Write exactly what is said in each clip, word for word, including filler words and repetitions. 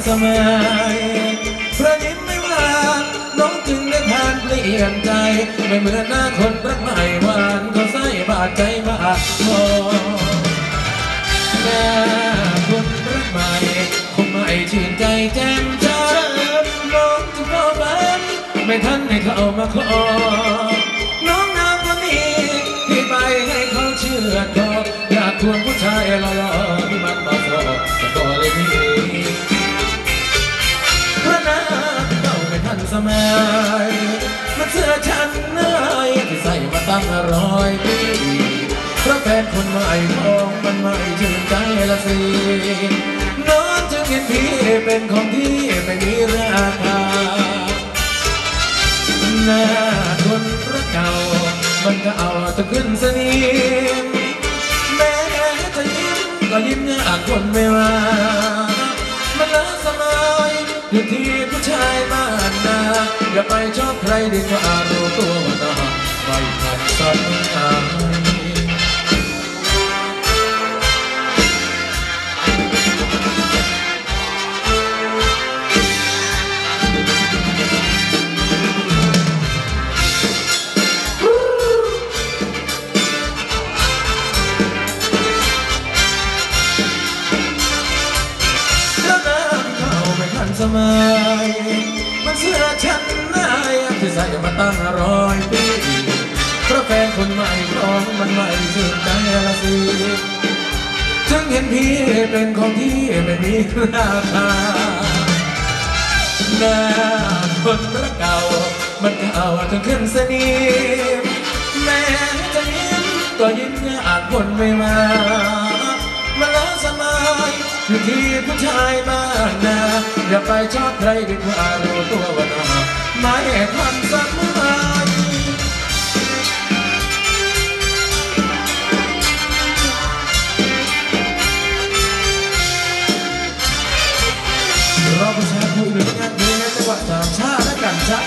สมัยเพราะยิ้มไม่หวานน้องจึงได้ผ่านเปลี่ยนใจไม่เหมือนหน้าคนรักใหม่หวานเขาใส่บาดใจบาดคอหน้าคนรักใหม่คงไม่ชื่นใจแจ่มจ้าน้องจึงเข้าบ้านไม่ทันให้เขามาขอน้องนางคนนี้ที่ไปให้เขาเชื่อคออยากทวงผู้ชายหล่อๆที่มันมาสอบจะขอเลยพี่พระนาเก่าไม่ทันสมัยมันเสื้อชั้นในที่ใส่มาตั้งร้อยปีเพราะแฟนคนใหม่ของมันไม่ชื่นใจละสิน้องจึงเห็นพี่เป็นของที่ไม่มีราคาหน้าคนรักเก่ามันก็เอาจะขึ้นสนิมแม้จะยิ้มก็ยิ้มยากคนไม่ว่ามันละสมัยอยู่ที่ผู้ชายบ้านนาอย่าไปชอบใครดีกว่ารู้ตัวว่าตาไม่ทันสมัยสมัยมันเสื้อชั้นในที่ใส่มาตั้งร้อยปีเพราะแฟนคนใหม่ของมันไม่ชื่นใจละสิจึงเห็นพี่เป็นของที่ไม่มีราคาหน้าคนรักเก่ามันเก่าจนขึ้นสนิมแม้จะยิ้มก็ยิ้มยากคนไม่มามันละสมัยอยู่ที่ผู้ชายบ้านนาอย่าไปชอบใครดีกว่ารู้ตัวว่านาไม่ทันสมัยรอผู้ชายคุยหรืองานเพลงในจังหวัดสามชาติและกันจ้ะ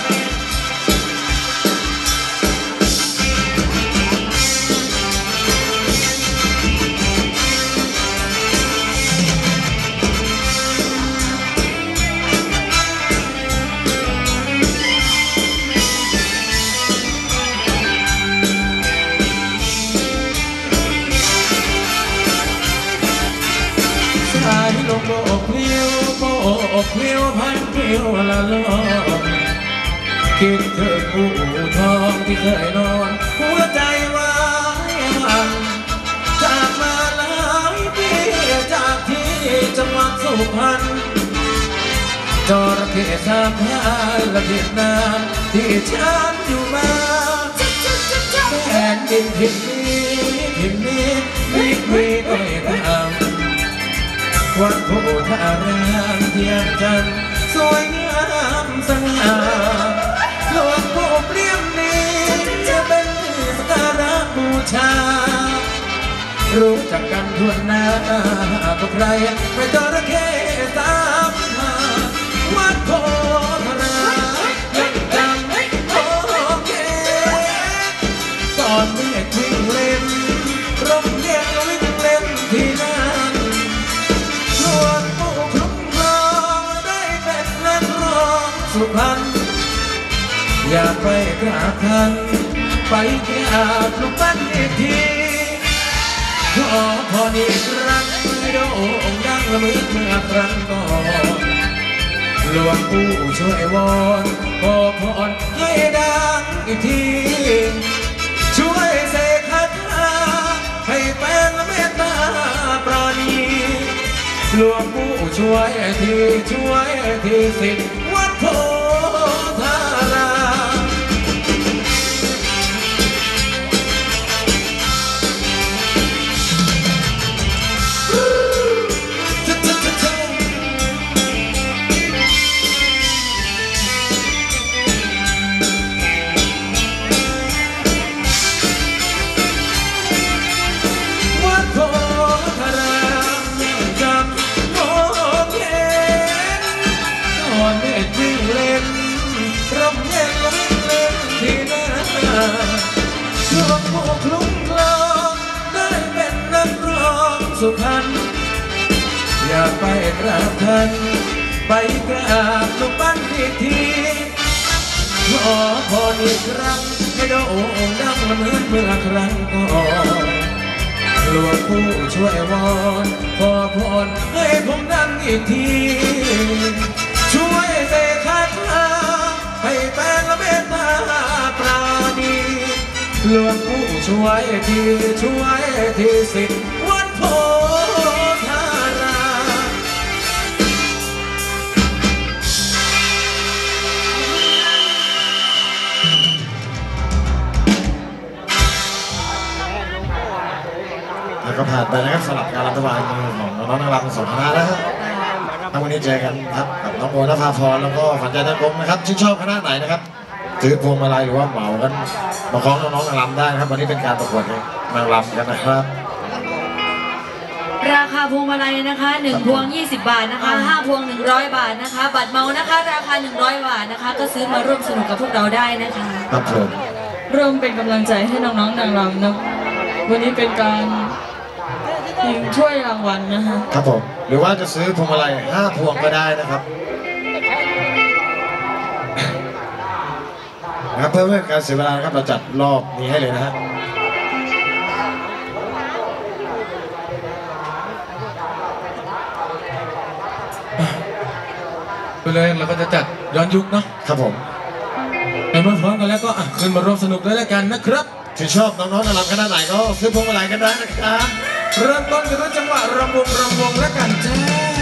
ลมโบกเลี้ยวโบกเลี้ยวพันเลี้ยวละลมคิดถึงผู้ทองที่เคยนอนหัวใจว่างมันจากมาหลายปีจากที่จังหวัดสุพรรณจระเข้สามพานและเวียดนามที่ฉันอยู่มาแผ่นดินถิ่นนี้ถิ่นนี้วิกวีก็ไม่ทำวัดโพธารามเทียนจันทร์สวยงามสง่าหลวงปู่เปลี่ยมนี้จะเป็นที่สักการะบูชารู้จักกันทั่วหน้าก็ใครไม่จระเข้สามพานวัดโพธารามยังจำโอเคตอนเมื่อวิ่งเล่นร่มเย็นวิ่งเล่นที่นั่นสุพรรณอยากไปกราบท่านไปกราบลูกปั้นอีกทีขอพรอีกครั้งให้โด่งดังละเมื่อเมื่อครั้งก่อนหลวงปู่ช่วยวอนขอพรให้ดังอีกทีช่วยเสกคาถาให้แฟนละเมตตาปราณีหลวงปู่ช่วยทีช่วยทีสิทธิ์วัดโพธารามวัดโพธารามยังจำโอเคตอนเด็กวิ่งเล่นร่มเย็นลมเล่นที่หน้าหลวงปู่คลุ้มคลองได้เป็นนักร้องสุพรรณอยากไปกราบท่านไปกราบลูกปั้นอีกทีขอพรอีกครั้งให้โด่งดังเหมือนเมื่อครั้งก่อนหลวงปู่ช่วยวอนขอพรให้ผมดังอีกทีช่วยเสกคาถาให้แปลงและเมตตาปราณีหลวงปู่ช่วยทีช่วยทีสิทธิ์วัดโพธารามแล้วก็ผ่านไปนะครับสำหรับการรับถวายมือของน้องๆนางรำสองคณะนะครับวันนี้เจอกันครับกับน้องโมนภาพรแล้วก็ฝันใจนักรมนะครับชื่นชอบคณะไหนนะครับถือพวงมาลัยหรือว่าเหมากันมาคล้องน้องๆนางรำได้นะครับวันนี้เป็นการประกวดนางรำกันนะครับราคาพวงมาลัยนะคะหนึ่งพวงยี่สิบบาทนะคะห้าพวงหนึ่งร้อยบาทนะคะบัตรเมานะคะราคาหนึ่งร้อยบาทนะคะก็ซื้อมาร่วมสนุกกับพวกเราได้นะคะครับผมร่วมเป็นกำลังใจให้น้องๆนางรำนะวันนี้เป็นการยิงช่วยรางวัลนะคะครับผมหรือว่าจะซื้อพวงมาลัยห้าพวงก็ได้นะครับนะครับเพื่อไม่ให้การเสียเวลานะครับเราจัดรอบนี้ให้เลยนะฮะไปเลยเราก็จะจัดย้อนยุคเนาะครับผมในเมื่อพร้อมกันแล้วก็ขึ้นมาร่วมสนุกด้วยแล้วกันนะครับที่ชอบน้องๆนางรำคณะไหนก็ซื้อพวงมาลัยกันได้นะครับเริ่มต้นกันด้วยจังหวะรำวงรำวงแล้วกันจ้า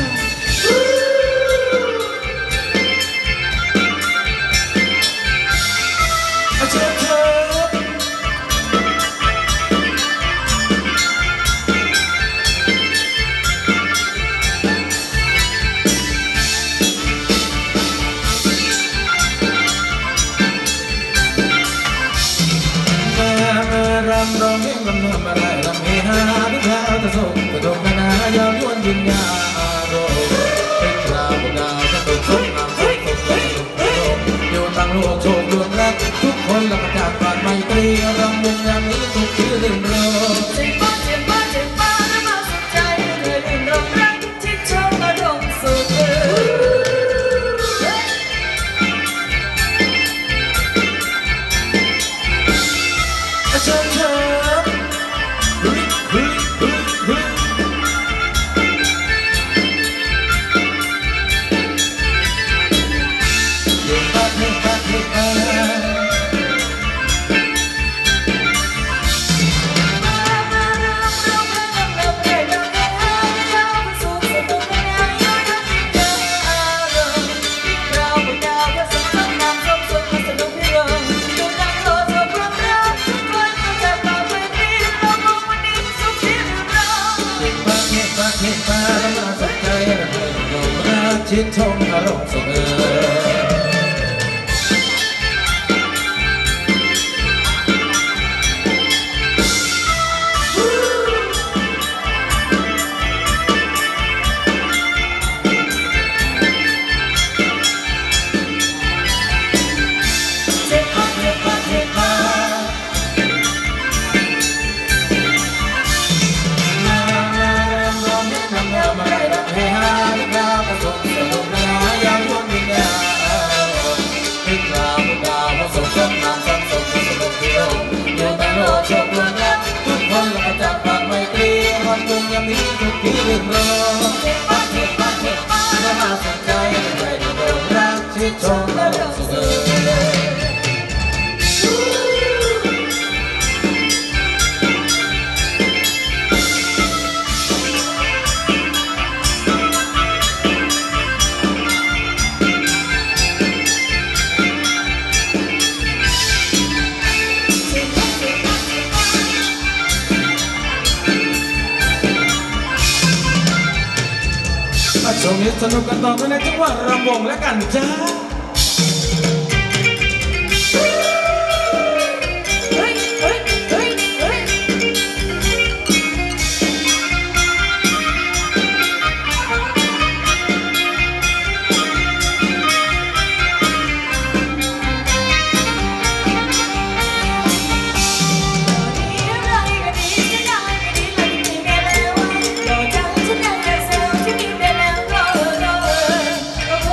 เชิญเชิญรำร้องเพลงรำนำอะไรรำเฮฮาพิธาตะโศกกระดงนานายาวยวนยินยาโรเป็นราวดาวสนุกสนามสนุกสนุกสนุกอยู่ตั้งโลกโชคดวงรักทุกคนละประกาศผ่านไมตรีรำวงอย่างนี้ทุกที่ลื่นเริงเจ็บบ้าเจ็บบ้าเจ็บบ้าและมาสนใจเลยลื่นรมรักที่ชอบมาดงสุดเชิญเชิญฮึฮึฮึฮึเย็นปัดเฮปัดเฮเอชิดชมอารมณ์สุขเอเจ็บปะเจ็บปะเจ็บปะมาร้องเพลงรำมาอะไรรำเฮฮาลิกาประสบสนุกนายามวนวิญญาพิกาบุกาประสบสมนามสัมสมสนุกที่โลกอยู่ในโลกโชคดวงรักทุกคนละประจักษ์ปากไมตรีวันวงยามนี้ทุกที่ลื่นเริงเจ็บปะเจ็บปะเจ็บปะและมาสนใจในดวงรักชิดชมและสุขเสช่วงนี้สนุกกันต่อไปในจังหวะรำวงและกันจ้าเ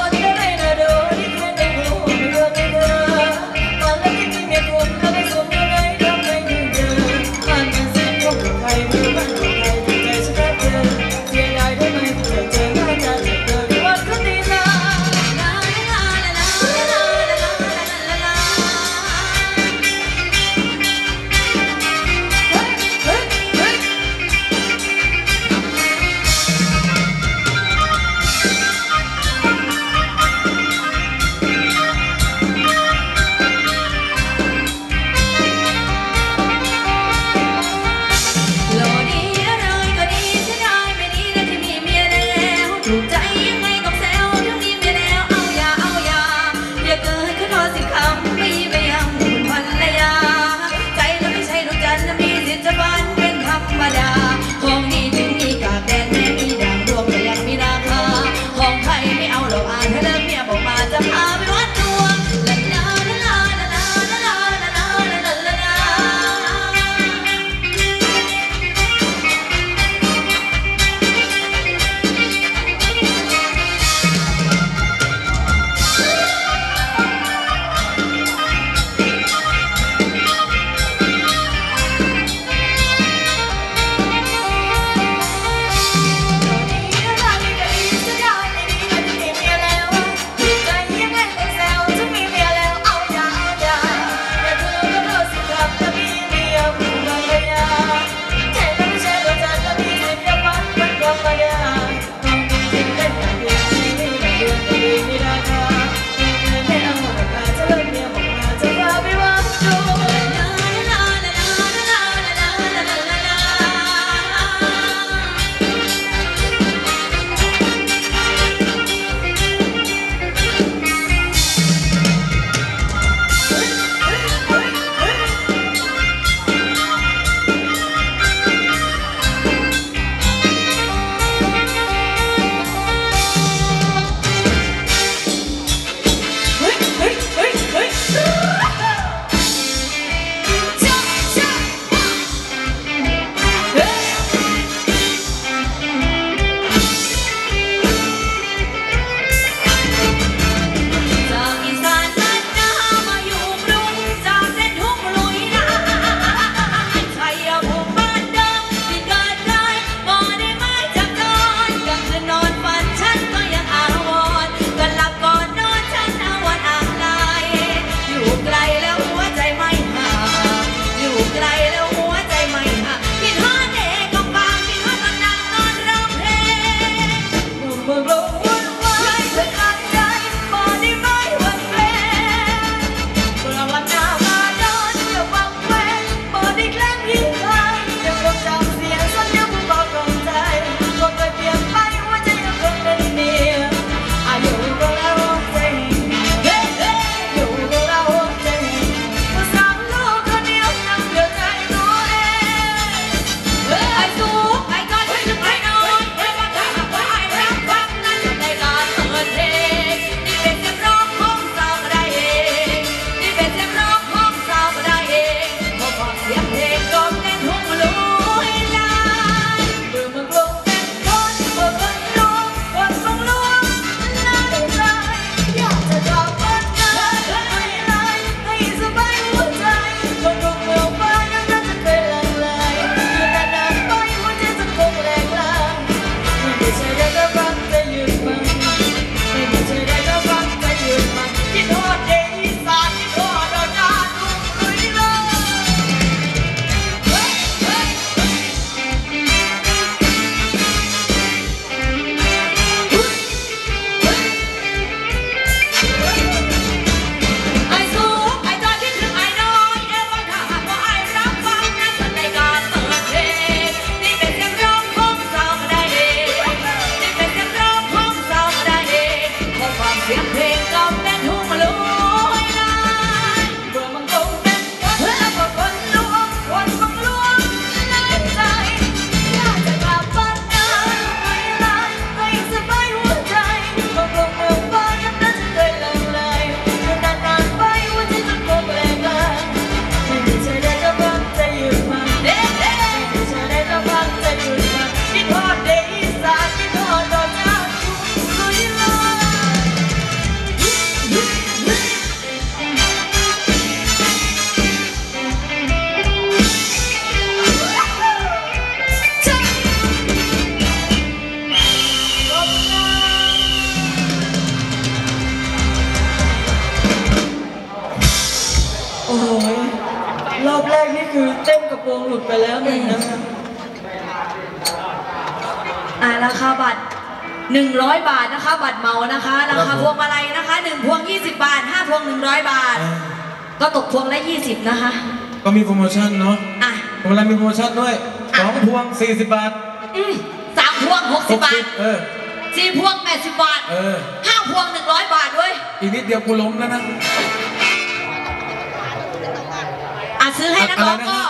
คือเต้นกระโปรงหลุดไปแล้วหนึ่งนะคะอ่าราคาบัตรหนึ่งร้อยบาทนะคะบัตรเหมานะคะราคาพวงมาลัยนะคะหนึ่งพวงยี่สิบบาทห้าพวงหนึ่งร้อยบาทก็ตกพวงละยี่สิบนะคะก็มีโปรโมชั่นเนาะอ่ะพวงมาลัยมีโปรโมชั่นด้วยสองพวงสี่สิบบาทอืมสามพวงหกสิบบาทเออสี่พวงแปดสิบบาทเออห้าพวงหนึ่งร้อยบาทด้วยอีกนิดเดียวกูล้มแล้วนะอ่ะซื้อให้นักร้องก่อน